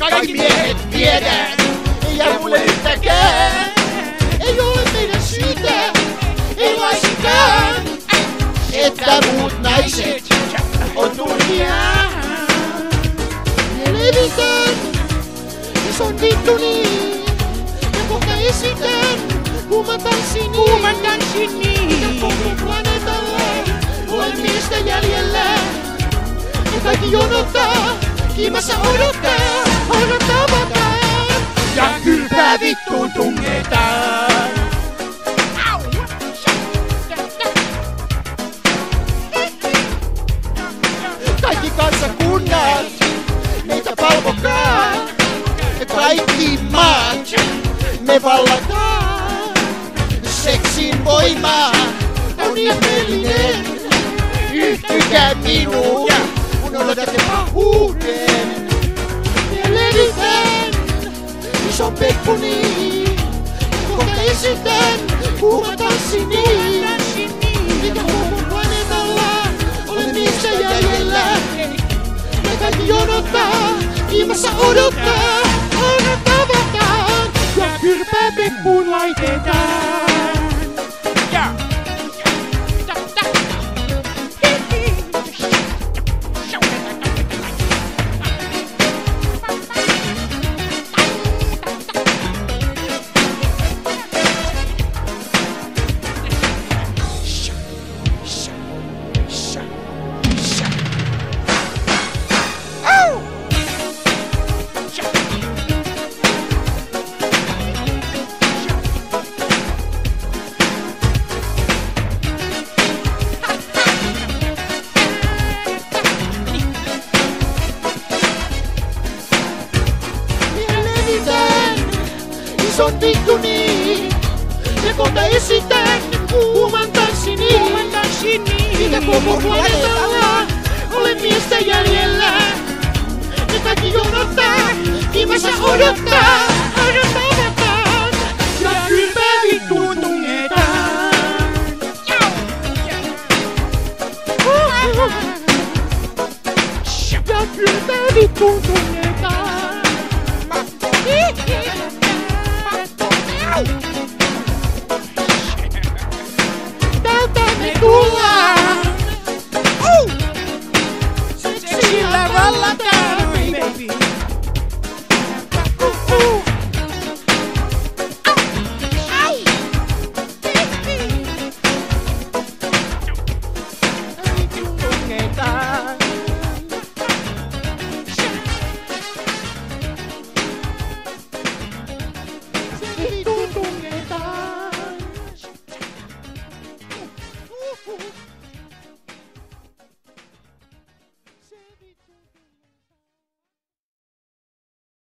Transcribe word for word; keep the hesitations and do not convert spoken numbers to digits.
kaikki miehet viedään. Ei jää mulle yhtäkään. Ei ole meidän syytä, ei laisinkaan, että muut naiset on turhia. Ne levitän, ja se on vittu niin. Ja kohta esitän kuuman tanssin niin. Kuuman tanssin niin. Ja koko planeetalla ole miestä jäljellä. Ja kaikki jonottaa, kiimassa odottaa, odottaa vakaan. Ja kylpää vittuun tungetaan. Kaikki kansakunnat, meitä palvokaa. Kaikki maat, me vallataan. Seksin voima on ihmeellinen. Yhtykää minuun, kun odotatte pahuuden. Ja levitän ison pekkuni. Kohta esitän kuuman tanssin niin. Mikä koko planeetalla ole niistä jäljellä. Ja kaikki jonottaa, kiimassa odottaa, odottaa vataan. Ja kyrpää pekkuun laitetaan. On vittu niin, ja kohta esitän kuuman tanssin niin. Mikä koko planeetalla ole miestä jäljellä. Ja kaikki jonottaa, kiimassa odottaa, odottaa.